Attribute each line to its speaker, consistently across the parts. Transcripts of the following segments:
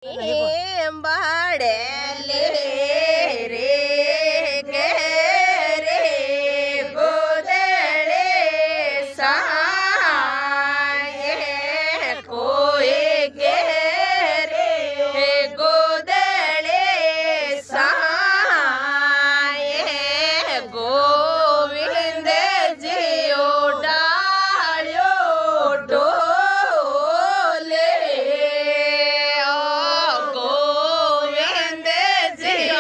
Speaker 1: बाड़े ले रे गे गोदड़े साए कोई गे रे गोदड़े साए गोविंद जियो डालियो डोले गोविंद जी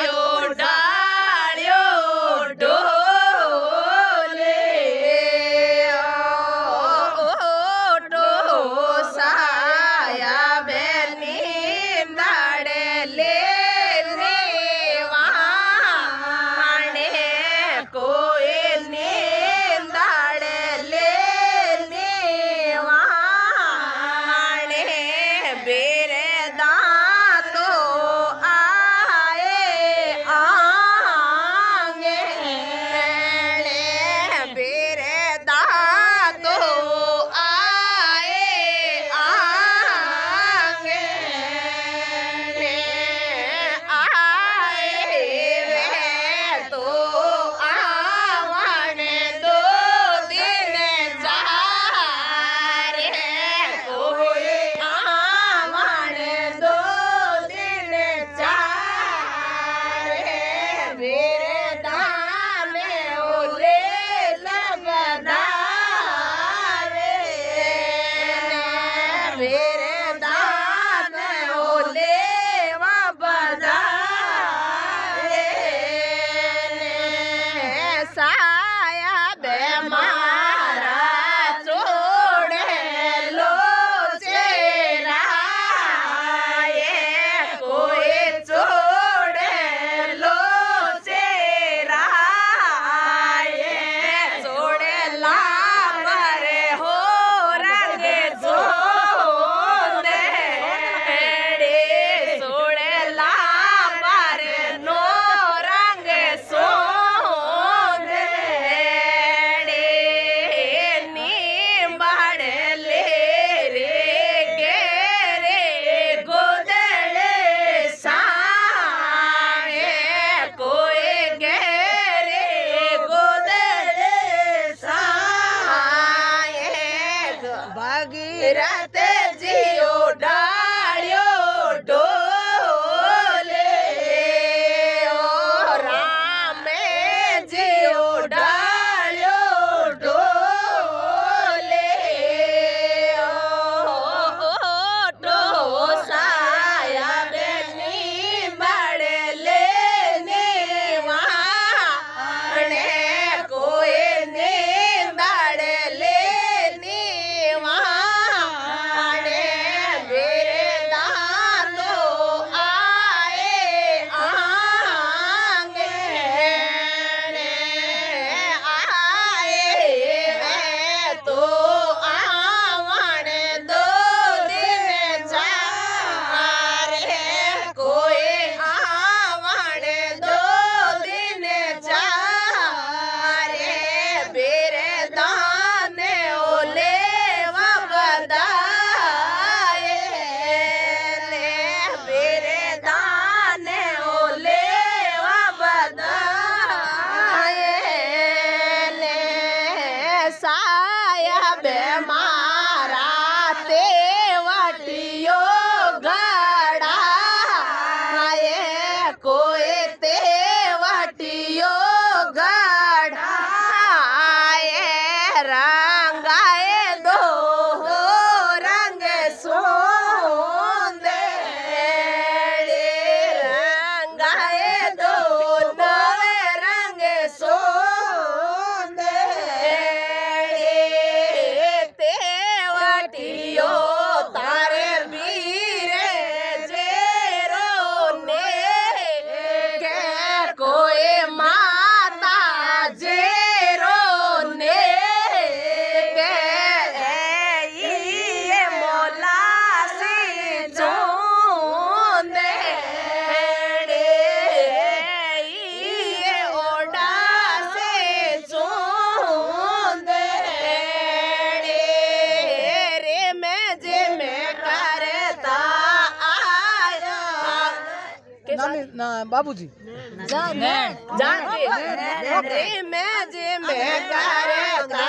Speaker 2: नाम ना बाबूजी
Speaker 1: जानकी मैं जी मैं करता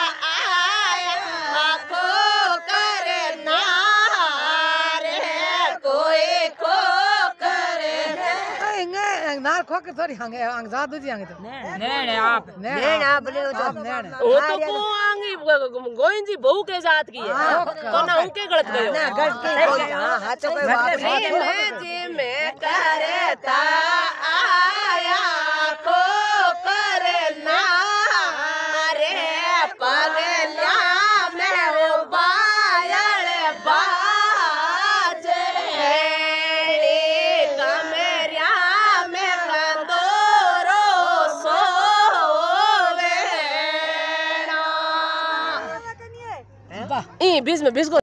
Speaker 1: आया को करे ना रे कोई को करे
Speaker 2: नार खो के थोड़ी हंगे अंग जा दूजी हंगे तो
Speaker 3: नेण आप
Speaker 2: बोले वो
Speaker 1: तो को आंगी गोइंजी बहू के जात की है तो ना उनके गलत गयो
Speaker 2: ना गलत के हां तो कोई बात नहीं
Speaker 1: मैं जी मैं करता आया को करे ना रे पगला मैं वो पायल बाजे कमरिया में कंदोरो सोवे ई बीच में बीच को